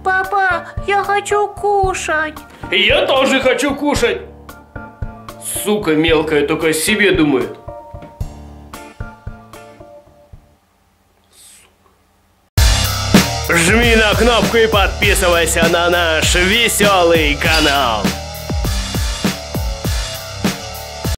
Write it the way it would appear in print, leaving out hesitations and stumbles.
Папа, я хочу кушать. Я тоже хочу кушать. Сука мелкая только о себе думает. Жми на кнопку и подписывайся на наш веселый канал.